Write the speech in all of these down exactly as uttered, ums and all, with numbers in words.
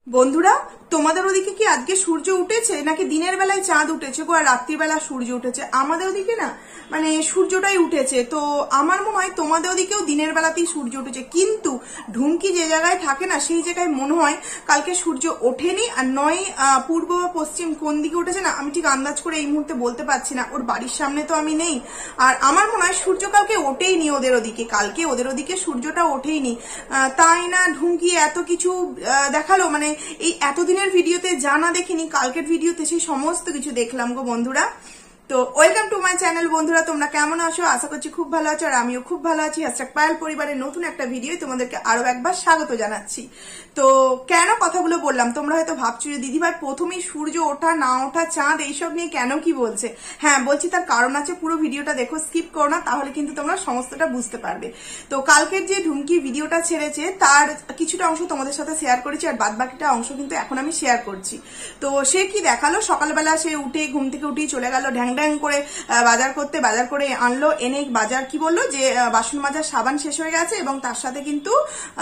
বন্ধুরা, তোমাদের ওদিকে কি আজকে সূর্য উঠেছে নাকি দিনের বেলায় চাঁদ উঠেছে গো আর রাত্রিবেলা সূর্য উঠেছে? আমাদের ওদিকে না মানে সূর্যটাই উঠেছে। তো আমার মনে হয় তোমাদের ওদিকেও দিনের বেলাতেই সূর্য উঠেছে, কিন্তু ঢুমকি যে জায়গায় থাকে না সেই জায়গায় মনে হয় কালকে সূর্য ওঠেনি, আর নয় পূর্ব বা পশ্চিম কোন দিকে উঠেছে না আমি ঠিক আন্দাজ করে এই মুহূর্তে বলতে পারছি না। ওর বাড়ির সামনে তো আমি নেই, আর আমার মনে হয় সূর্য কালকে ওঠেইনি ওদের ওদিকে, কালকে ওদের ওদিকে সূর্যটা ওঠেইনি। তাই না ঢুমকি এত কিছু দেখালো, মানে এই এতদিনের ভিডিওতে যা না দেখিনি কালকের ভিডিওতে সেই সমস্ত কিছু দেখলাম গো বন্ধুরা। তো ওয়েলকাম টু মাই চ্যানেল বন্ধুরা, তোমরা কেমন আছো? আশা করছি খুব ভালো আছো, আর আমিও খুব ভালো আছি। হ্যাশট্যাগ পায়েল পরিবারের নতুন একটা ভিডিও তোমাদেরকে আরো একবার স্বাগত জানাচ্ছি। তো কেন কথাগুলো বললাম তোমরা হয়তো ভাবছো যে দিদিভাই প্রথমেই সূর্য ওঠা না ওঠা চাঁদ এইসব নিয়ে কেন কি বলছে। হ্যাঁ বলছি, তার কারণ আছে, পুরো ভিডিওটা দেখো, স্কিপ করো না, তাহলে কিন্তু তোমরা সমস্তটা বুঝতে পারবে। তো কালকের যে ঢুমকি ভিডিওটা ছেড়েছে তার কিছুটা অংশ তোমাদের সাথে শেয়ার করেছি, আর বাদ বাকিটা অংশ কিন্তু এখন আমি শেয়ার করছি। তো সে কি দেখালো, সকালবেলা সে উঠে ঘুম থেকে উঠেই চলে গেল ঢ্যাং ঢ্যাং করে বাজার করতে, বাজার করে আনলো, এনে বাজার কি বললো যে বাসন মাজার সাবান শেষ হয়ে গেছে এবং তার সাথে কিন্তু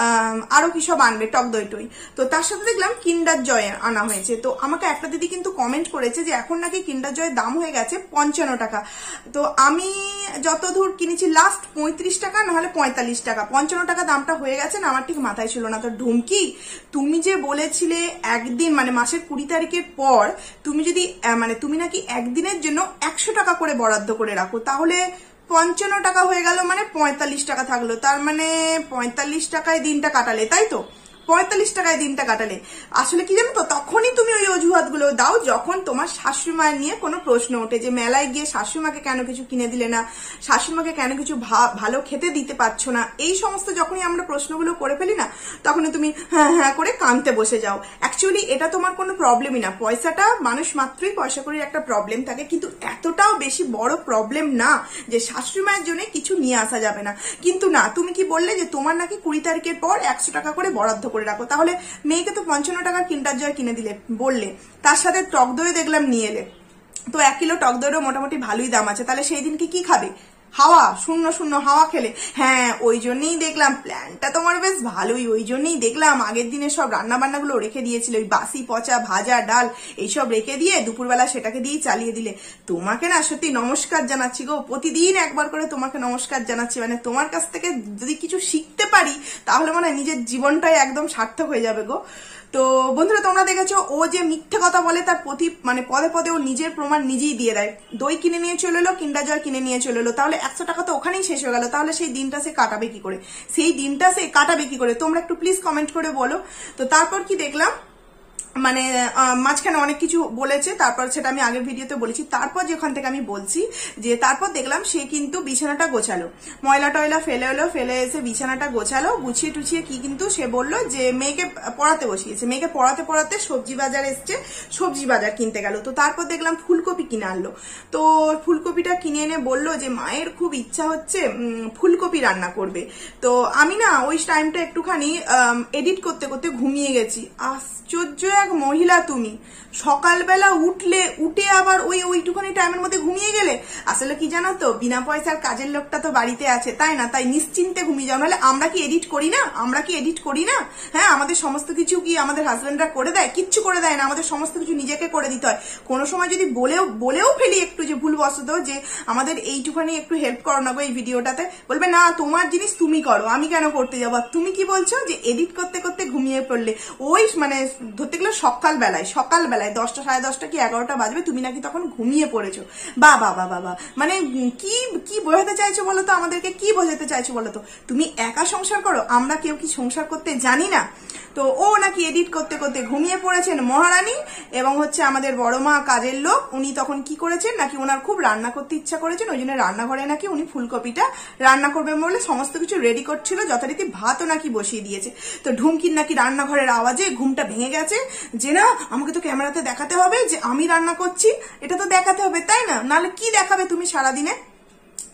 আরো কি সব আনবে, টক দই টই। তো তার সাথে দেখলাম কিন্ডার জয় আনা হয়েছে। তো আমাকে একটা দিদি কিন্তু কমেন্ট করেছে যে এখন নাকি কিন্ডার জয়ের দাম হয়ে গেছে পঞ্চান্ন টাকা। তো আমি যতদূর কিনেছি লাস্ট পঁয়ত্রিশ টাকা নাহলে পঁয়তাল্লিশ টাকা, পঞ্চান্ন টাকা দামটা হয়ে গেছে না, আমার ঠিক মাথায় ছিল না। তো ঢুমকি, তুমি যে বলেছিলে একদিন মানে মাসের কুড়ি তারিখের পর তুমি যদি মানে তুমি নাকি একদিনের জন্য একশো টাকা করে বরাদ্দ করে রাখো, তাহলে পঞ্চান্ন টাকা হয়ে গেল, মানে পঁয়তাল্লিশ টাকা থাকলো। তার মানে পঁয়তাল্লিশ টাকায় দিনটা কাটালে, তাই তো? পঁয়তাল্লিশ টাকায় দিনটা কাটালে। আসলে কি জানো তো, তখনই তুমি ওই অজুহাত গুলো দাও যখন তোমার শাশুড়ি মায়ের নিয়ে কোনো প্রশ্ন ওঠে, যে মেলায় গিয়ে শাশুড়ি মাকে কেন কিছু কিনে দিলে না, শাশুড়ি মাকে কেন কিছু ভালো খেতে দিতে পারছো না, এই সমস্ত যখনই আমরা প্রশ্নগুলো করে ফেলি না তখনই তুমি হ্যাঁ হ্যাঁ করে কাঁদতে বসে যাও। অ্যাকচুয়ালি এটা তোমার কোনো প্রবলেমই না, পয়সাটা মানুষ মাত্রই পয়সা করির একটা প্রবলেম থাকে, কিন্তু এতটাও বেশি বড় প্রবলেম না যে শাশুড়ি মায়ের জন্য কিছু নিয়ে আসা যাবে না। কিন্তু না, তুমি কি বললে যে তোমার নাকি কুড়ি তারিখের পর একশো টাকা করে বরাদ্দ করে রাখো, তাহলে মেয়েকে তো পঞ্চান্ন টাকার কিন্ডার জয় কিনে দিলে বললে, তার সাথে টক দই দেখলাম নিয়ে এলে। তো এক কিলো টক দইয়েরও মোটামুটি ভালোই দাম আছে, তাহলে সেই দিনকে কি খাবে? হাওয়া, শূন্য শূন্য হাওয়া খেলে। হ্যাঁ ওই জন্যই দেখলাম প্ল্যানটা তোমার বেশ ভালোই, ওই জন্যই দেখলাম আগের দিনে সব রান্না বান্নাগুলো রেখে দিয়েছিল, ওই বাসি পচা ভাজা ডাল এইসব রেখে দিয়ে দুপুরবেলা সেটাকে দিয়েই চালিয়ে দিলে। তোমাকে না সত্যি নমস্কার জানাচ্ছি গো, প্রতিদিন একবার করে তোমাকে নমস্কার জানাচ্ছি, মানে তোমার কাছ থেকে যদি কিছু শিখতে পারি তাহলে মনে হয় নিজের জীবনটাই একদম সার্থক হয়ে যাবে গো। তো বন্ধুরা, তোমরা দেখেছো ও যে মিথ্যে কথা বলে তার প্রতি মানে পদে পদে ও নিজের প্রমাণ নিজেই দিয়ে দেয়। দই কিনে নিয়ে চলে এলো, কিন্ডার জয় কিনে নিয়ে চলে এলো, তাহলে একশো টাকা তো ওখানেই শেষ হয়ে গেল। তাহলে সেই দিনটা সে কাটাবে কি করে, সেই দিনটা সে কাটাবে কি করে তোমরা একটু প্লিজ কমেন্ট করে বলো। তো তারপর কি দেখলাম, মানে মাঝখানে অনেক কিছু বলেছে, তারপর সেটা আমি আগের ভিডিওতে বলেছি। তারপর যেখান থেকে আমি বলছি যে তারপর দেখলাম সে কিন্তু বিছানাটা গোছালো, ময়লা টয়লা ফেলে এলো, ফেলে এসে বিছানাটা গোছালো, গুছিয়ে টুছিয়ে কি কিন্তু সে বললো যে মেয়েকে পড়াতে বসিয়েছে, মেয়েকে পড়াতে পড়াতে সবজি বাজার এসছে, সবজি বাজার কিনতে গেল। তো তারপর দেখলাম ফুলকপি কিনে আনলো। তো ফুলকপিটা কিনে এনে বললো যে মায়ের খুব ইচ্ছা হচ্ছে ফুলকপি রান্না করবে। তো আমি না ওই টাইমটা একটুখানি এডিট করতে করতে ঘুমিয়ে গেছি। আশ্চর্য এক মহিলা তুমি, সকালবেলা উঠলে উঠে আবার ওই ওইটুখানি টাইমের মধ্যে ঘুমিয়ে গেলে। আসলে কি জানো তো, বিনা পয়সার কাজের লোকটা তো বাড়িতে আছে, তাই না? তাই নিশ্চিন্তে ঘুমিয়ে যাও। নাহলে আমরা কি এডিট করি না? আমরা কি এডিট করি না? হ্যাঁ, আমাদের সমস্ত কিছু কি আমাদের হাজবেন্ডরা করে দেয়? কিচ্ছু করে দেয় না, আমাদের সমস্ত কিছু নিজেকে করে দিতে হয়। কোনো সময় যদি বলেও বলেও ফেলি একটু যে ভুলবশত যে আমাদের এইটুখানি একটু হেল্প করো না গো এই ভিডিওটাতে, বলবে না তোমার জিনিস তুমি করো, আমি কেন করতে যাবো। তুমি কি বলছো যে এডিট করতে করতে ঘুমিয়ে পড়লে, ওই মানে ধরতে গেলে সকালবেলায় সকালবেলায় দশটা সাড়ে দশটা কি এগারোটা বাজবে, তুমি নাকি তখন ঘুমিয়ে পড়েছো। বা বাবা বাবা, মানে কি কি বোঝাতে চাইছো বলো তো, আমাদেরকে কি বোঝাতে চাইছো বলো তো? তুমি একা সংসার করো, আমরা কেউ কি সংসার করতে জানি না? তো ও নাকি এডিট করতে করতে ঘুমিয়ে পড়েছেন মহারানী, এবং হচ্ছে আমাদের বড় মা কাজের লোক, উনি তখন কি করেছেন নাকি ওনার খুব রান্না করতে ইচ্ছা করেছেন, ওই জন্য রান্নাঘরে নাকি উনি ফুলকপিটা রান্না করবেন বলে সমস্ত কিছু রেডি করছিল, যথারীতি ভাতও নাকি বসিয়ে দিয়েছে। তো ঢুমকির নাকি রান্নাঘরের আওয়াজে ঘুমটা ভেঙে গেছে, যে না আমাকে তো ক্যামেরাতে দেখাতে হবে যে আমি রান্না করছি, এটা তো দেখাতে হবে, তাই না? নাহলে কি দেখাবে তুমি সারাদিনে?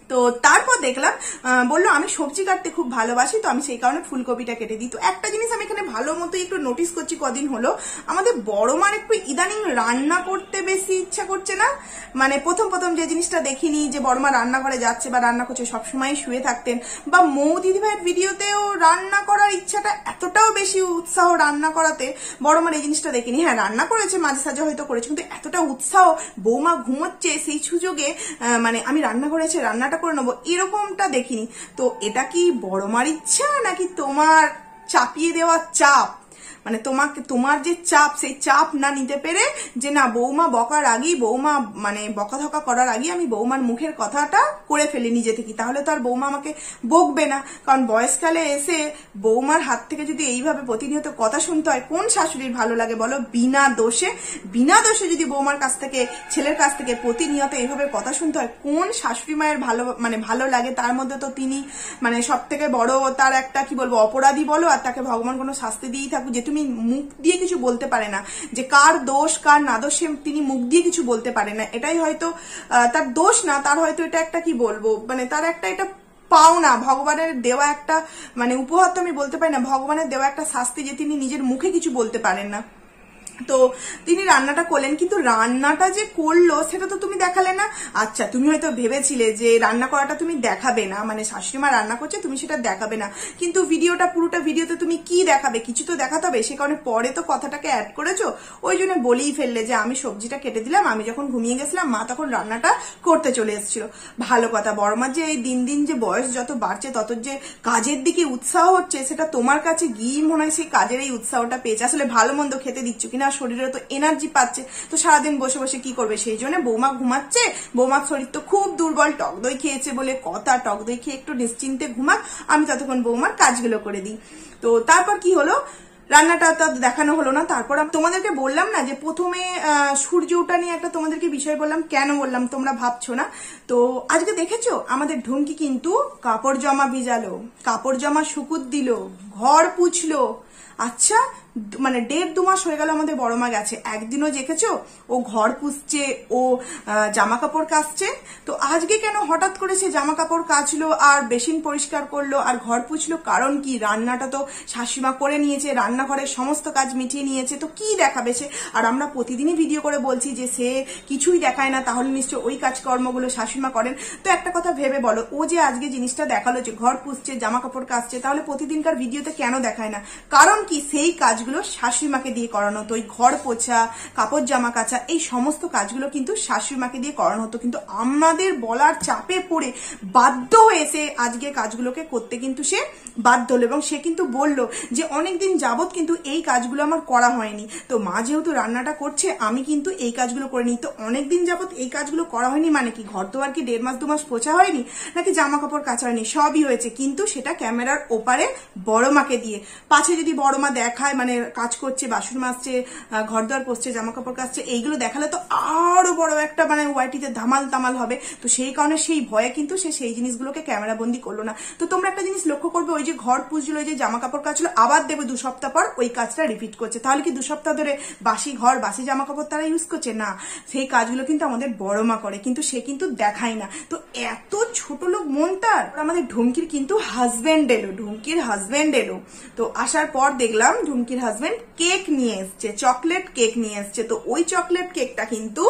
তো তারপর দেখলাম বললো আমি সবজি কাটতে খুব ভালোবাসি, তো আমি সেই কারণে ফুলকপিটা কেটে দিই। তো একটা জিনিস আমি এখানে ভালো মতো একটু নোটিস করছি কদিন হলো, আমাদের বড় মার একটু ইদানিং রান্না করতে বেশি ইচ্ছা করছে না। মানে প্রথম প্রথম যে জিনিসটা দেখিনি যে বড় মা রান্নাঘরে যাচ্ছে বা রান্না করছে, সবসময় শুয়ে থাকতেন, বা মৌ দিদিভাইয়ের ভিডিওতেও রান্না করার ইচ্ছাটা এতটাও বেশি উৎসাহ রান্না করাতে বড় মার এই জিনিসটা দেখিনি। হ্যাঁ রান্না করেছে মাঝে সাঝে হয়তো করেছে, কিন্তু এতটা উৎসাহ বৌমা ঘুমোচ্ছে সেই সুযোগে মানে আমি রান্না করেছি রান্নাটা করে নেবো এরকমটা দেখিনি। তো এটা কি বড় মার ইচ্ছা নাকি তোমার চাপিয়ে দেওয়া চাপ, মানে তোমাকে তোমার যে চাপ সেই চাপ না নিতে পেরে যে না বৌমা বকার আগেই বৌমা মানে বকা ধকা করার আগে আমি বৌমার মুখের কথাটা করে ফেলি নিজে থেকে, তাহলে তো আর বৌমা আমাকে বকবে না। কারণ বয়সকালে এসে বৌমার হাত থেকে যদি এইভাবে প্রতিনিয়ত কথা শুনতে হয় কোন শাশুড়ির ভালো লাগে বলো? বিনা দোষে বিনা দোষে যদি বৌমার কাছ থেকে ছেলের কাছ থেকে প্রতিনিয়ত এইভাবে কথা শুনতে হয় কোন শাশুড়ি মায়ের ভালো মানে ভালো লাগে? তার মধ্যে তো তিনি মানে সব থেকে বড় তার একটা কি বলবো অপরাধী বলো, আর তাকে ভগবান কোনো শাস্তি দিয়েই থাকুক যে তুমি মুখ দিয়ে কিছু বলতে পারে না, যে কার দোষ কার না দোষ তিনি মুখ দিয়ে কিছু বলতে পারে না। এটাই হয়তো তার দোষ না, তার হয়তো এটা একটা কি বলবো মানে তার একটা এটা পাওনা, ভগবানের দেওয়া একটা মানে উপহার তো আমি বলতে পারি না, ভগবানের দেওয়া একটা শাস্তি যে তিনি নিজের মুখে কিছু বলতে পারেন না। তো তিনি রান্নাটা করলেন, কিন্তু রান্নাটা যে করলো সেটা তো তুমি দেখালে না। আচ্ছা তুমি হয়তো ভেবেছিলে যে রান্না করাটা তুমি দেখাবে না, মানে শাশুড়িমা রান্না করছে তুমি সেটা দেখাবে না, কিন্তু ভিডিওটা পুরোটা ভিডিওতে তুমি কি দেখাবে? কিছু তো দেখাতে হবে, সে কারণে পরে তো কথাটাকে অ্যাড করেছো, ওই জন্য বলেই ফেললে যে আমি সবজিটা কেটে দিলাম, আমি যখন ঘুমিয়ে গেছিলাম মা তখন রান্নাটা করতে চলে এসেছিল। ভালো কথা, বড় মার যে এই দিন দিন যে বয়স যত বাড়ছে তত যে কাজের দিকে উৎসাহ হচ্ছে সেটা তোমার কাছে গিয়ে মনে হয় সেই কাজের এই উৎসাহটা পেয়েছে। আসলে ভালো মন্দ খেতে দিচ্ছ কিনা, শরীরে তো এনার্জি পাচ্ছে, তো সারাদিন বসে বসে কি করবে, সেই জন্য বৌমা ঘুমাচ্ছে। বৌমার শরীর তো খুব দুর্বল, টক দই খেয়েছে বলে কথা, টক দই খেয়ে একটু নিশ্চিন্তে ঘুমাক, আমি ততক্ষণ বৌমার কাজগুলো করে দিই। তো তারপর কি হলো, রান্নাটা তো দেখানো হলো না। তারপর তোমাদেরকে বললাম না যে প্রথমে সূর্য ওঠা নিয়ে একটা তোমাদেরকে বিষয় বললাম, কেন বললাম তোমরা ভাবছো না। তো আজকে দেখেছো আমাদের ঢুমকি কিন্তু কাপড় জামা ভিজালো, কাপড় জামা শুকুত দিল, ঘর পুছলো। আচ্ছা মানে দেড় দু মাস হয়ে গেল আমাদের বড় মা গেছে, একদিনও দেখেছো ও ঘর পুছছে, ও জামা কাপড় কাচছে? তো আজকে কেন হঠাৎ করে সে জামা কাপড় কাচলো আর বেসিন পরিষ্কার করলো আর ঘর পুছলো? কারণ কি, রান্নাটা তো শাশুড়িমা করে নিয়েছে, রান্নাঘরের সমস্ত কাজ মিটিয়ে নিয়েছে, তো কি দেখাবে সে? আর আমরা প্রতিদিনই ভিডিও করে বলছি যে সে কিছুই দেখায় না, তাহলে নিশ্চয় ওই কাজকর্মগুলো শাশুড়িমা করেন। তো একটা কথা ভেবে বলো, ও যে আজকে জিনিসটা দেখালো যে ঘর পুছছে জামা কাপড় কাচছে, তাহলে প্রতিদিনকার ভিডিওতে কেন দেখায় না? কারণ কি, সেই কাজ শাশুড়িমাকে দিয়ে করানো হতো, ওই ঘর পোছা কাপড় জামা কাচা এই সমস্ত কাজগুলো কিন্তু শাশুড়িমাকে দিয়ে করানো হতো, কিন্তু আমাদের বলার চাপে পড়ে বাধ্য হয়েছে আজকে কাজগুলোকে করতে কিন্তু সে বাধ্য হলো। এবং সে কিন্তু বলল যে অনেকদিন যাবত কিন্তু এই কাজগুলো আমার করা হয়নি, তো মা যেহেতু রান্নাটা করছে আমি কিন্তু এই কাজগুলো করে নিই। তো অনেকদিন যাবত এই কাজগুলো করা হয়নি মানে কি, ঘর তো আর কি দেড় মাস দু মাস পোছা হয়নি নাকি জামা কাপড় কাচা হয়নি, সবই হয়েছে, কিন্তু সেটা ক্যামেরার ওপারে বড় মাকে দিয়ে। পাছে যদি বড় মা দেখায় মানে কাজ করছে, বাসন মাজছে, ঘর দোয়ার পোছছে, জামা কাপড় কাচছে, এইগুলো দেখালে তো আরো বড় একটা মানে ওয়াইটিতে ধামাল তামাল হবে। তো সেই কারণে সেই ভয়ে কিন্তু সে সেই জিনিসগুলোকে ক্যামেরা বন্দি করলো না। তো তোমরা একটা জিনিস লক্ষ্য করবে, ওই যে ঘর পুছলো, ওই যে জামা কাপড় কাচলো, আবার দেবে দু সপ্তাহ পর ওই কাজটা রিপিট করছে, তাহলে কি দু সপ্তাহ ধরে বাসি ঘর বাসি জামা কাপড় তারা ইউজ করছে? না, সেই কাজগুলো কিন্তু আমাদের বড় মা করে, কিন্তু সে কিন্তু দেখায় না। তো এত ছোট লোক মন তার। আমাদের ঢুমকির কিন্তু হাজবেন্ড এলো, ঢুমকির হাজবেন্ড এলো। তো আসার পর দেখলাম ঢুমকির হাজবেন্ড কেক নিয়ে এসছে, চকলেট কেক নিয়ে এসছে। তো ওই চকলেট কেকটা কিন্তু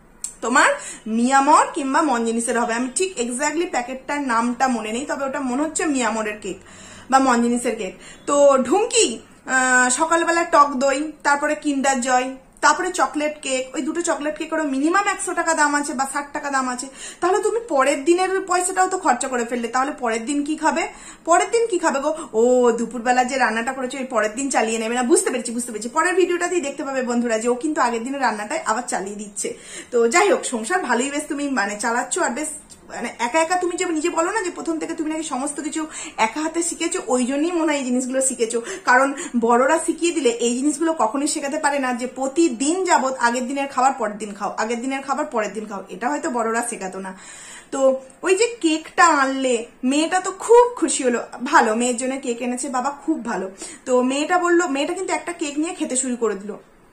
তোমার মিয়ামর কিংবা মনজিনিসের হবে, আমি ঠিক এক্স্যাক্টলি প্যাকেটটার নামটা মনে নেই, তবে ওটা মনে হচ্ছে মিয়ামরের কেক বা মনজিনিসের কেক। তো ঢুমকি সকালবেলা টক দই, তারপরে কিন্ডার জয়, তারপরে চকলেট কেক, ওই দুটো চকলেট কেকেরও মিনিমাম একশো টাকা দাম আছে বা ষাট টাকা দাম আছে। তাহলে তুমি পরের দিনের পয়সাটাও তো খরচা করে ফেললে, তাহলে পরের দিন কি খাবে? পরের দিন কি খাবে গো? ও দুপুরবেলা যে রান্নাটা করেছে ওই পরের দিন চালিয়ে নেবে না? বুঝতে পেরেছি বুঝতে পেরেছি পরের ভিডিওটাতেই দেখতে পাবে বন্ধুরা যে ও কিন্তু আগের দিনের রান্নাটাই আবার চালিয়ে দিচ্ছে। তো যাই হোক, সংসার ভালোই বেশ তুমি মানে চালাচ্ছ, আর বেশ মানে একা একা তুমি যে নিজে বলো না যে প্রথম থেকে তুমি নাকি সমস্ত কিছু একা হাতে শিখেছো, ওই জন্যই মনে হয় এই জিনিসগুলো শিখেছো। কারণ বড়রা শিখিয়ে দিলে এই জিনিসগুলো কখনোই শেখাতে পারে না যে প্রতিদিন যাবত আগের দিনের খাবার পরের দিন খাও, আগের দিনের খাবার পরের দিন খাও, এটা হয়তো বড়রা শেখাতো না। তো ওই যে কেকটা আনলে, মেয়েটা তো খুব খুশি হলো, ভালো মেয়ের জন্য কেক এনেছে বাবা, খুব ভালো। তো মেয়েটা বললো, মেয়েটা কিন্তু একটা কেক নিয়ে খেতে শুরু করে দিল।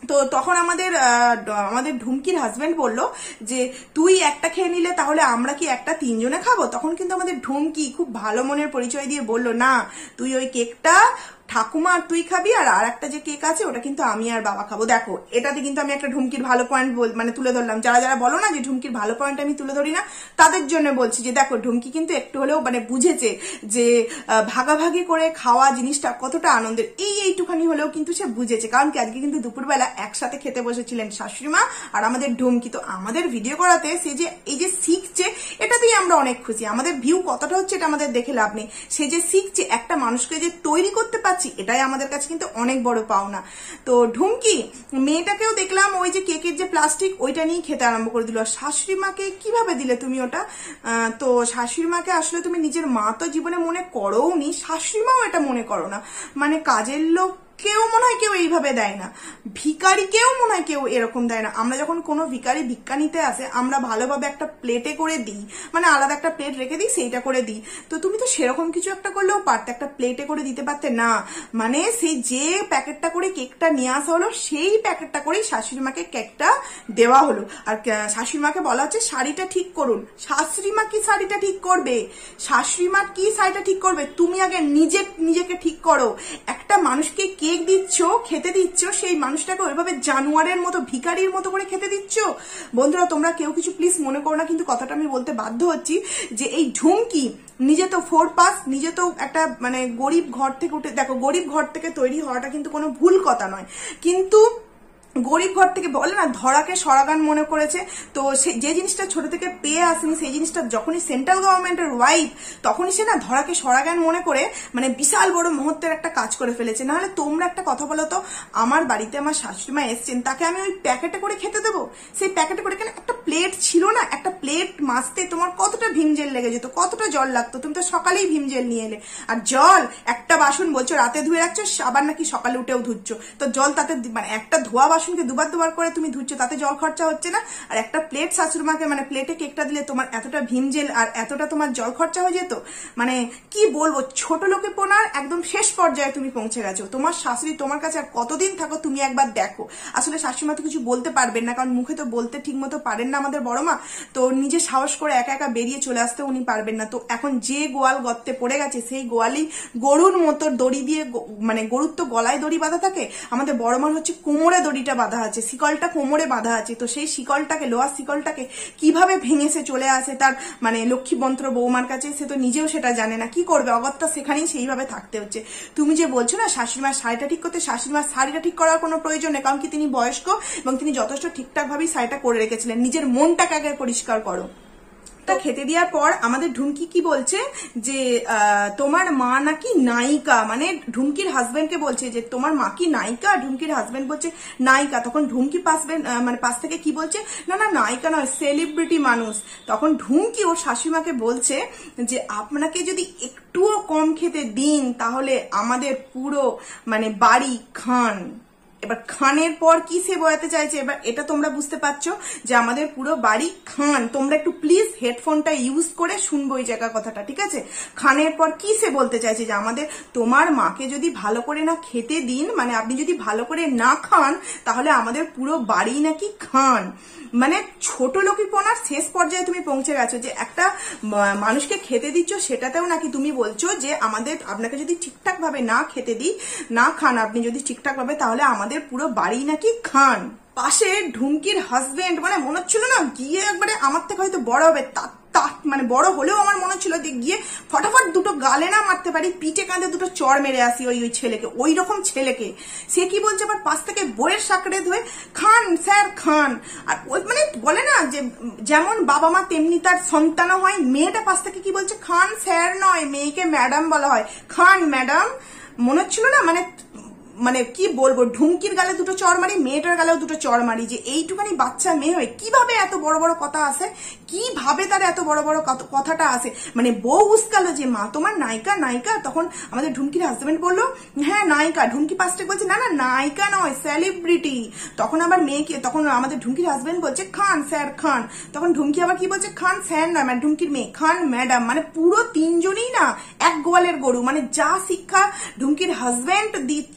তো তখন আমাদের আমাদের ঢুমকির হাজবেন্ড বলল যে তুই একটা খেয়ে নিলে তাহলে আমরা কি একটা তিনজনে খাবো? তখন কিন্তু আমাদের ঢুমকি খুব ভালো মনের পরিচয় দিয়ে বলল, না, তুই ওই কেকটা ঠাকুমা আর তুই খাবি, আর আর একটা যে কেক আছে ওটা কিন্তু আমি আর বাবা খাবো। দেখো, এটাতে কিন্তু আমি একটা ঢুমকির ভালো পয়েন্ট মানে তুলে ধরলাম। যারা যারা বলো না যে ঢুমকির ভালো পয়েন্ট আমি তুলে ধরি না, তাদের জন্য বলছি যে দেখো, ঢুমকি কিন্তু একটু হলেও মানে বুঝেছে যে ভাগাভাগি করে খাওয়া জিনিসটা কতটা আনন্দের। এই এইটুখানি হলেও কিন্তু সে বুঝেছে, কারণ কি আজকে কিন্তু দুপুরবেলা একসাথে খেতে বসেছিলেন শাশুড়ি মা আর আমাদের ঢুমকি। তো আমাদের ভিডিও করাতে সে যে এই যে শিখছে, এটাতেই আমরা অনেক খুশি। আমাদের ভিউ কতটা হচ্ছে এটা আমাদের দেখে লাভ নেই, সে যে শিখছে, একটা মানুষকে যে তৈরি করতে পারছে, এটাই আমাদের কাছে কিন্তু অনেক বড় পাওনা। তো ঢুমকি মেয়েটাকেও দেখলাম ওই যে কেকের যে প্লাস্টিক ওইটা নিয়ে খেতে আরম্ভ করে দিল। শাশুড়ি মাকে কিভাবে দিলে তুমি ওটা? তো শাশুড়ি মাকে আসলে তুমি নিজের মা তো জীবনে মনে করোও নি, শাশুড়ি মাও এটা মনে করো না। মানে কাজের লোক কেউ মনে হয় কেউ এইভাবে দেয় না, ভিকারিকেও মনে হয় কেউ এরকম দেয় না। আমরা যখন কোনো ভিকারি ভিক্ষা নিতে আসে, আমরা ভালোভাবে একটা প্লেটে করে দিই, মানে আলাদা একটা প্লেট রেখে দিই, সেইটা করে দিই। তো তুমি তো সেরকম কিছু একটা করলেও পারতে, একটা প্লেটে করে দিতে পারতে না। মানে সেই যে প্যাকেটটা করে কেকটা নিয়ে আসা হলো, সেই প্যাকেটটা করেই শাশুড়ি মাকে কেকটা দেওয়া হলো। আর শাশুড়ি মাকে বলা হচ্ছে শাড়িটা ঠিক করুন। শাশুড়ি মা কি শাড়িটা ঠিক করবে? শাশুড়ি মা কি শাড়িটা ঠিক করবে? তুমি আগে নিজে নিজেকে ঠিক করো। একটা মানুষকে কেক দিচ্ছ, খেতে দিচ্ছ, সেই মানুষটাকে ওইভাবে জানোয়ারের মতো ভিখারির মতো করে খেতে দিচ্ছ। বন্ধুরা, তোমরা কেউ কিছু প্লিজ মনে করো না, কিন্তু কথাটা আমি বলতে বাধ্য হচ্ছি যে এই ঢুমকি নিজে তো ফোর পাস, নিজে তো একটা মানে গরিব ঘর থেকে উঠে, দেখো গরিব ঘর থেকে তৈরি হওয়াটা কিন্তু কোনো ভুল কথা নয়, কিন্তু গরিব ঘর থেকে বলে না ধরাকে সরাগান মনে করেছে। তো সে যে জিনিসটা ছোট থেকে পেয়ে আসেনি, সেই জিনিসটা যখনই সেন্ট্রাল গভর্নমেন্টের ওয়াইফ, তখনই সে না ধরাকে সরাগান মনে করে মানে বিশাল বড় মুহূর্তের একটা কাজ করে ফেলেছে। নাহলে তোমরা একটা কথা বলো তো, আমার বাড়িতে আমার শাশুড়ি মা এসছেন, তাকে আমি ওই প্যাকেটে করে খেতে দেবো? সেই প্যাকেটে করে কেন? একটা প্লেট ছিল না, একটা প্লেট মাজতে তোমার কতটা ভীম জেল লেগে যেত, কতটা জল লাগতো। তুমি তো সকালেই ভীম জেল নিয়ে এলে, আর জল একটা বাসন বলছো রাতে ধুয়ে রাখছো, আবার নাকি সকালে উঠেও ধুচ্ছ। তো জল তাতে মানে একটা ধোয়া বাসন দুবার দুবার করে তুমি ধুচ্ছ, তাতে জল খরচা হচ্ছে না? আর একটা প্লেট শাশুড়িমাকে মানে প্লেটে কেকটা দিলে তোমার এতটা ভীম জেল আর এতটা তোমার জল খরচা হয়ে যেত। মানে কি বলবো, ছোট লোকে পোনার একদম শেষ পর্যায়ে তুমি পৌঁছে গেছো। তোমার শাশুড়ি তোমার কাছে আর কতদিন থাকো তুমি একবার দেখো। আসলে শাশুড়িমা তো কিছু বলতে পারবেন না, কারণ মুখে তো বলতে ঠিক মতো পারেন না আমাদের বড় মা। তো নিজে সাহস করে একা একা বেরিয়ে চলে আসতে উনি পারবেন না। তো এখন যে গোয়াল গর্তে পড়ে গেছে, সেই গোয়ালই গরুর মতো দড়ি দিয়ে, মানে গরুর তো গলায় দড়ি বাঁধা থাকে, আমাদের বড় মার হচ্ছে কোমরে দড়িটা বাঁধা আছে, শিকলটা কোমরে বাঁধা আছে। তো সেই শিকলটাকে, লোহার শিকলটাকে কিভাবে ভেঙে সে চলে আসে তার মানে লক্ষ্মীবন্ত বৌমার কাছে, সে তো নিজেও সেটা জানে না। কি করবে, অগত্যা সেখানেই সেইভাবে থাকতে হচ্ছে। তুমি যে বলছো না শাশুড়িমার শাড়িটা ঠিক করতে, শাশুড়িমার শাড়িটা ঠিক করার কোনো প্রয়োজন নেই, কারণ কি তিনি বয়স্ক এবং তিনি যথেষ্ট ঠিকঠাক ভাবেই শাড়িটা করে রেখেছিলেন। নিজের মনটাকে আগে পরিষ্কার করো। খেতে দেওয়ার পর আমাদের ঢুমকি কি বলছে যে তোমার মা নাকি নায়িকা, মানে ঢুমকির হাজবেন্ডকে বলছে যে তোমার মা কি নায়িকা? ঢুমকির হাজবেন্ড বলছে নায়িকা। তখন ঢুমকি পাশ মানে পাশ থেকে কি বলছে, না না নায়িকা নয়, সেলিব্রিটি মানুষ। তখন ঢুমকি ওর শাশুড়িমাকে বলছে যে আপনাকে যদি একটুও কম খেতে দিন তাহলে আমাদের পুরো মানে বাড়ি খান। এবার খানের পর কি সে বোঝাতে চাইছে, এবার এটা তোমরা বুঝতে পারছো যে আমাদের পুরো বাড়ি খান। তোমরা একটু প্লিজ হেডফোনটা ইউজ করে শুনবো এই জায়গা কথাটা, ঠিক আছে? খানের পর কি সে বলতে চাইছে যে আমাদের, তোমার মাকে যদি ভালো করে না খেতে দিন, মানে আপনি যদি ভালো করে না খান তাহলে আমাদের পুরো বাড়ি নাকি খান। মানে ছোট লোকিপনার শেষ পর্যায়ে তুমি পৌঁছে গেছো, যে একটা মানুষকে খেতে দিচ্ছ সেটাতেও নাকি তুমি বলছো যে আমাদের, আপনাকে যদি ঠিকঠাক ভাবে না খেতে দিই, না খান আপনি যদি ঠিকঠাক ভাবে, তাহলে আমাদের পুরো বাড়ি নাকি খান। পাশে ঢুমকির হাজবেন্ড, মানে মনে হচ্ছিল না গিয়ে একবারে আমার থেকে হয়তো বড় হবে, তার মানে বড় হলেও আমার মনে হচ্ছিল যে গিয়ে ফটাফট দুটো গালে না মারতে পারি, পিঠে কাঁধে দুটো চড় মেরে আসি ওই ওই ছেলেকে, ওই রকম ছেলেকে। সে কি বলছে আবার পাশ থেকে বইয়ের সাঁকড়ে ধুয়ে খান স্যার খান। আর ওই মানে বলে না যে যেমন বাবা মা তেমনি তার সন্তানও হয়, মেয়েটা পাশ থেকে কি বলছে, খান স্যার নয়, মেয়েকে ম্যাডাম বলা হয়, খান ম্যাডাম। মনে হচ্ছিল না মানে মানে কি বলবো, ঢুমকির গালে দুটো চড় মারি, মেয়েটার গালেও দুটো চড় মারি, যে এইটুখানি বাচ্চা মেয়ে হয়ে কিভাবে এত বড় বড় কথা আসে, কিভাবে তার এত বড় বড় কথাটা আসে। মানে বউ উস্কালো যে মা তোমার নায়িকা নায়িকা। তখন আমাদের ঢুমকির হাজবেন্ড বললো হ্যাঁ নায়িকা। ঢুমকি পাশে বলছে না না নায়িকা নয়, সেলিব্রিটি। তখন আবার মেয়েকে, তখন আমাদের ঢুমকির হাজবেন্ড বলছে খান স্যার খান। তখন ঢুমকি আবার কি বলছে, খান স্যার না, মানে ঢুমকির মেয়ে খান ম্যাডাম। মানে পুরো তিনজনই না এক গোয়ালের গরু। মানে যা শিক্ষা ঢুমকির হাজবেন্ড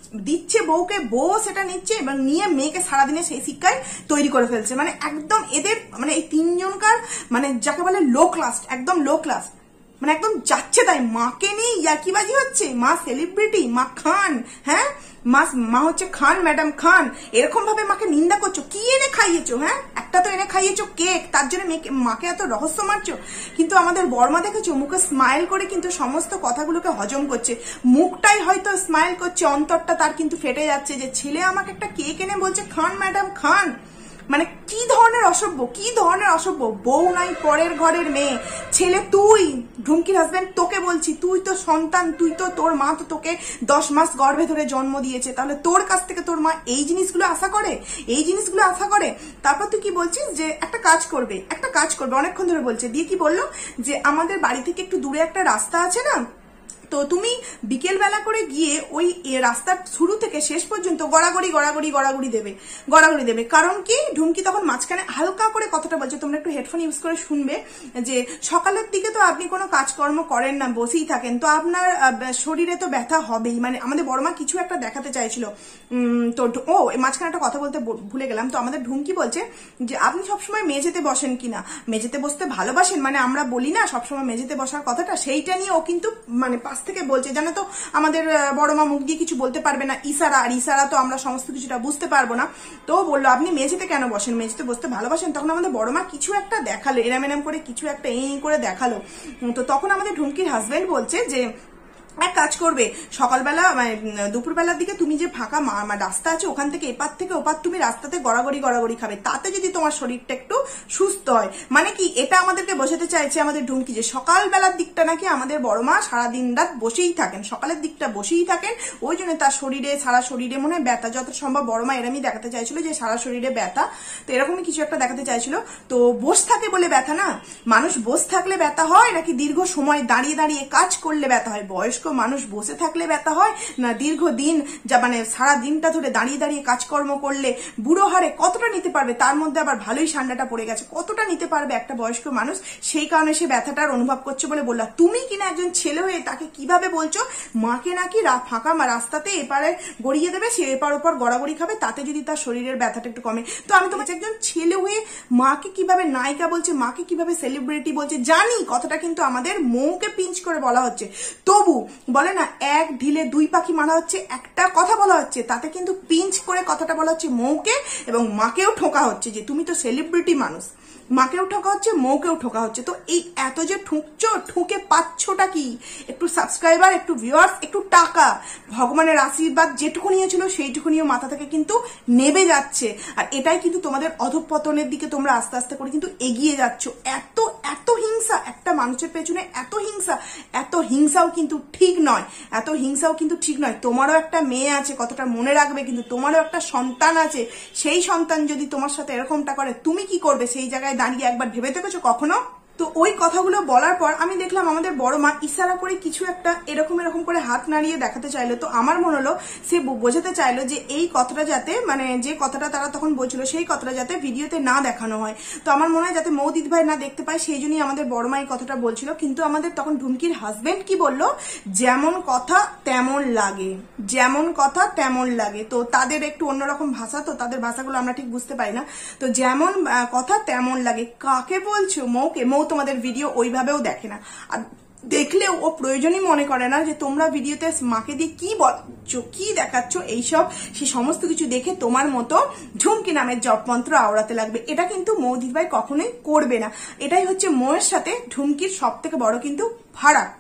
দিচ্ছে বউকে, বউ সেটা নিচ্ছে এবং নিয়ে মেয়েকে সারাদিনে সেই শিক্ষায় তৈরি করে ফেলছে। মানে একদম এদের মানে এই তিনজনকার মানে যাকে বলে লো ক্লাস, একদম লো ক্লাস, মানে একদম যাচ্ছে তাই। মাকে নিয়ে ইয়াকিবাজি হচ্ছে, মা সেলিব্রিটি, মা খান, হ্যাঁ মা মা হচ্ছে খান, ম্যাডাম খান, এরকম ভাবে মাকে নিন্দা করছো। কি এনে খাইয়েছো? হ্যাঁ একটা তো এনে খাইয়েছো কেক, তার জন্য মাকে এত রহস্য মারছো। কিন্তু আমাদের বর্মা দেখেছো মুখে স্মাইল করে কিন্তু সমস্ত কথাগুলোকে হজম করছে। মুখটাই হয়তো স্মাইল করছে, অন্তরটা তার কিন্তু ফেটে যাচ্ছে যে ছেলে আমাকে একটা কেক এনে বলছে খান ম্যাডাম খান। মানে কি ধরনের অসভ্য, কি ধরনের অসভ্য। বউ নাই পরের ঘরের মেয়ে, ছেলে তুই, ঢুমকির হাজবেন্ড, তোকে বলছি তুই তো সন্তান, তুই তো, তোর মা তো তোকে দশ মাস গর্ভে ধরে জন্ম দিয়েছে, তাহলে তোর কাছ থেকে তোর মা এই জিনিসগুলো আশা করে, এই জিনিসগুলো আশা করে। তারপর তুই কি বলছিস যে একটা কাজ করবে, একটা কাজ করবে, অনেকক্ষণ ধরে বলছে। দিয়ে কি বললো যে আমাদের বাড়ি থেকে একটু দূরে একটা রাস্তা আছে না, তো তুমি বিকেল বেলা করে গিয়ে ওই রাস্তার শুরু থেকে শেষ পর্যন্ত গড়াগড়ি গড়াগড়ি গড়াগড়ি দেবে, গড়াগড়ি দেবে। কারণ কি, ঢুমকি তখন মাঝখানে হালকা করে কথাটা বলছে, তোমরা একটু হেডফোন ইউজ করে শুনবে, যে সকালের দিকে তো আপনি কোনো কাজকর্ম করেন না, বসেই থাকেন, তো আপনার শরীরে তো ব্যথা হবেই। মানে আমাদের বড়মা কিছু একটা দেখাতে চাইছিল। উম তো ও মাঝখানে একটা কথা বলতে ভুলে গেলাম। তো আমাদের ঢুমকি বলছে যে আপনি সবসময় মেঝেতে বসেন কিনা, মেঝেতে বসতে ভালোবাসেন, মানে আমরা বলি না সবসময় মেঝেতে বসার কথাটা, সেইটা নিয়ে ও কিন্তু মানে থেকে বলছে। জানো তো আমাদের বড় মা মুখ দিয়ে কিছু বলতে পারবে না, ইশারা, আর ইশারা তো আমরা সমস্ত কিছুটা বুঝতে পারবো না। তো বললো আপনি মেঝেতে কেন বসেন, মেঝেতে বসতে ভালোবাসেন। তখন আমাদের বড় মা কিছু একটা দেখালো, এরাম এরাম করে কিছু একটা এই করে দেখালো। তো তখন আমাদের ঢুমকির হাজবেন্ড বলছে যে এক কাজ করবে, সকালবেলা মানে দুপুরবেলার দিকে তুমি যে ফাঁকা রাস্তা আছে ওখান থেকে এপার থেকে ওপার তুমি রাস্তাতে গড়াগড়ি গড়াগড়ি খাবে, তাতে যদি তোমার শরীরটা একটু সুস্থ হয়। মানে কি, এটা আমাদেরকে বোঝাতে চাইছে আমাদের ঢুমকি যে সকালবেলার দিকটা নাকি আমাদের বড় মা সারাদিন রাত বসেই থাকেন, সকালের দিকটা বসেই থাকেন, ওই জন্য তার শরীরে সারা শরীরে মনে হয় ব্যথা, যত সম্ভব বড় মা এরমই দেখাতে চাইছিল যে সারা শরীরে ব্যথা, তো এরকমই কিছু একটা দেখাতে চাইছিল। তো বসে থাকে বলে ব্যথা না, মানুষ বসে থাকলে ব্যথা হয় নাকি দীর্ঘ সময় দাঁড়িয়ে দাঁড়িয়ে কাজ করলে ব্যথা হয়? বয়স্ক মানুষ বসে থাকলে ব্যথা হয় না দীর্ঘদিন যা মানে সারা দিনটা ধরে দাঁড়িয়ে দাঁড়িয়ে কাজকর্ম করলে? বুড়ো হারে কতটা নিতে পারবে, তার মধ্যে আবার ভালোই ঠান্ডাটা পড়ে গেছে, কতটা নিতে পারবে একটা বয়স্ক মানুষ? সেই কারণে সে ব্যথাটার অনুভব করছে বলে বললাম। তুমি কিনা একজন ছেলে হয়ে তাকে কিভাবে বলছো মাকে নাকি ফাঁকা রাস্তাতে এপারে গড়িয়ে দেবে, সে এপার ওপর গড়াগড়ি খাবে, তাতে যদি তার শরীরের ব্যথাটা একটু কমে। তো আমি তোমাকে একজন ছেলে হয়ে মাকে কিভাবে নায়িকা বলছে, মাকে কিভাবে সেলিব্রিটি বলছে, জানি কথাটা কিন্তু আমাদের মৌকে পিঞ্চ করে বলা হচ্ছে, তবু বলে না এক ঢিলে দুই পাখি মারা হচ্ছে, একটা কথা বলা হচ্ছে, তাতে কিন্তু পিঞ্চ করে কথাটা বলা হচ্ছে মৌকে, এবং মাকেও ঠোকা হচ্ছে যে তুমি তো সেলিব্রিটি মানুষ, মাকেও ঠোকা হচ্ছে, মৌকেও ঠোকা হচ্ছে। তো এই এত যে ঠুকছো, ঠুকে পাচ্ছোটা কি? একটু সাবস্ক্রাইবার, একটু ভিউয়ার্স, একটু টাকা, ভগবানের আশীর্বাদ যেটুকু নিয়েছিল সেইটুকুনিও মাথা থেকে কিন্তু নেবে যাচ্ছে। আর এটাই কিন্তু তোমাদের অধঃপতনের দিকে তোমরা আস্তে আস্তে করে কিন্তু এগিয়ে যাচ্ছ। এত এত হিংসা একটা মানুষের পেছনে, এত হিংসা, এত হিংসাও কিন্তু ঠিক নয়, এত হিংসাও কিন্তু ঠিক নয়। তোমারও একটা মেয়ে আছে, কতটা মনে রাখবে, কিন্তু তোমারও একটা সন্তান আছে, সেই সন্তান যদি তোমার সাথে এরকমটা করে তুমি কি করবে? সেই জায়গায় দাঁড়িয়ে একবার ভেবে দেখেছো কখনো? তো ওই কথাগুলো বলার পর আমি দেখলাম আমাদের বড় মা ইশারা করে কিছু একটা এরকম এরকম করে হাত নাড়িয়ে দেখাতে চাইলো। তো আমার মনে হলো সে বোঝাতে চাইলো যে এই কথাটা যাতে মানে যে কথাটা তারা তখন বলছিল সেই কথাটা যাতে ভিডিওতে না দেখানো হয়। তো আমার মনে হয় যাতে মৌদিত ভাই না দেখতে পায় সেই জন্যই আমাদের বড় মা এই কথাটা বলছিল। কিন্তু আমাদের তখন ঢুমকির হাজবেন্ড কি বললো, যেমন কথা তেমন লাগে, যেমন কথা তেমন লাগে। তো তাদের একটু অন্যরকম ভাষা, তো তাদের ভাষাগুলো আমরা ঠিক বুঝতে পারি না। তো যেমন কথা তেমন লাগে, কাকে বলছো? মৌকে? মৌ তোমাদের ভিডিও ওইভাবেও দেখে না, আর দেখলেও ও প্রয়োজনই মনে করে না যে তোমরা ভিডিওতে মাকে দিয়ে কি বলছো, কি দেখাচ্ছ, এইসব সে সমস্ত কিছু দেখে তোমার মতো ঝুমকি নামের জপমন্ত্র আওড়াতে লাগবে। এটা কিন্তু মৌদিত ভাই কখনোই করবে না। এটাই হচ্ছে মৌয়ের সাথে ঝুমকির সব থেকে বড় কিন্তু ফারাক।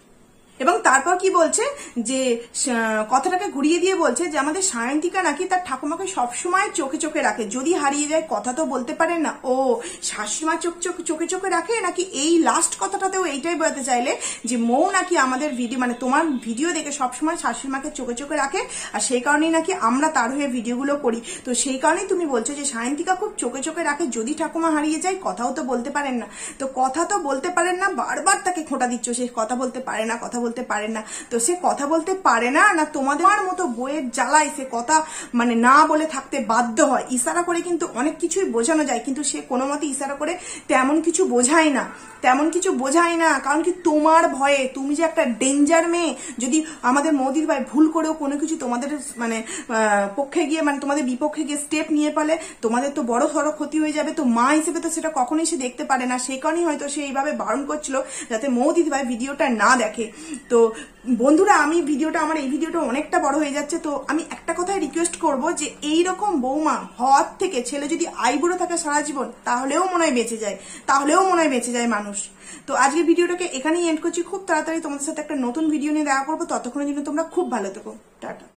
এবং তারপর কি বলছে যে কথাটাকে ঘুরিয়ে দিয়ে বলছে যে আমাদের সায়ন্তিকা নাকি তার ঠাকুমাকে সবসময় চোখে চোখে রাখে, যদি হারিয়ে যায় কথা তো বলতে পারে না। ও শাশুড়িমা চোখ চোখ চোখে চোখে রাখে নাকি? এই লাস্ট কথাটাতেও এইটাই বলতে চাইলে যে মৌ নাকি আমাদের ভিডিও মানে তোমার ভিডিও দেখে সবসময় শাশুড়িমাকে চোখে চোখে রাখে, আর সেই কারণেই নাকি আমরা তার হয়ে ভিডিওগুলো করি। তো সেই কারণেই তুমি বলছো যে সায়ন্তিকা খুব চোখে চোখে রাখে, যদি ঠাকুমা হারিয়ে যায় কথাও তো বলতে পারেন না। তো কথা তো বলতে পারেন না, বারবার তাকে খোঁটা দিচ্ছ, সে কথা বলতে পারে না, কথা বলতে বলতে পারেন না। তো সে কথা বলতে পারে না না তোমাদের মতো বইয়ের জ্বালায় সে কথা মানে না বলে থাকতে বাধ্য হয়। ইশারা করে কিন্তু অনেক কিছুই বোঝানো যায়, কিন্তু সে কোনো মতে ইশারা করে তেমন কিছু বোঝায় না, তেমন কিছু বোঝায় না। কারণ কি তোমার ভয়ে, তুমি যে একটা ডেঞ্জার মেয়ে, যদি আমাদের মোদির ভাই ভুল করেও কোনো কিছু তোমাদের মানে পক্ষে গিয়ে মানে তোমাদের বিপক্ষে গিয়ে স্টেপ নিয়ে পালে তোমাদের তো বড় সড়ো ক্ষতি হয়ে যাবে। তো মা হিসেবে তো সেটা কখনোই সে দেখতে পারে না, সেই কারণেই হয়তো সে এইভাবে বারণ করছিল যাতে মোদি ভাই ভিডিওটা না দেখে। তো বন্ধুরা, আমি ভিডিওটা আমার এই ভিডিওটা অনেকটা বড় হয়ে যাচ্ছে, তো আমি একটা কথাই রিকোয়েস্ট করব যে এইরকম বৌমা হওয়ার থেকে ছেলে যদি আইবুড়ো থাকে সারা জীবন তাহলেও মনে হয় বেঁচে যায়, তাহলেও মনে হয় বেঁচে যায় মানুষ। তো আজকে ভিডিওটাকে এখানেই এন্ড করছি। খুব তাড়াতাড়ি তোমাদের সাথে একটা নতুন ভিডিও নিয়ে দেখা করবো, ততক্ষণের জন্য তোমরা খুব ভালো থেকো। টাটা।